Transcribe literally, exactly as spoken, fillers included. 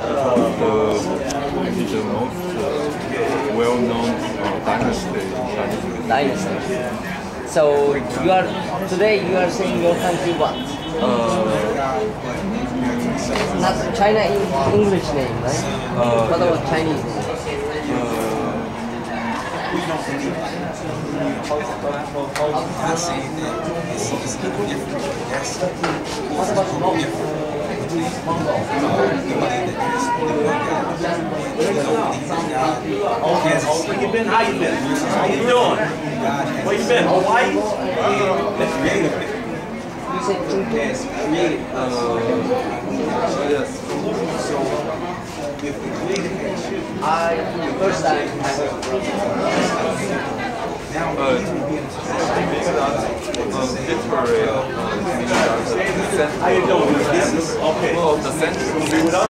the, the most uh, well-known uh, dynasty in Chinese. Dynasty. So you are today you are saying your country what? Uh, Not China in English name, right? Uh, what about Chinese name? What about Mongol? Where you been? How you been? How you doing? Where you been? Hawaii? That's creative. You said Yes. I first time I heard from Uh, um, literary, uh, How you doing? This is okay. well, the central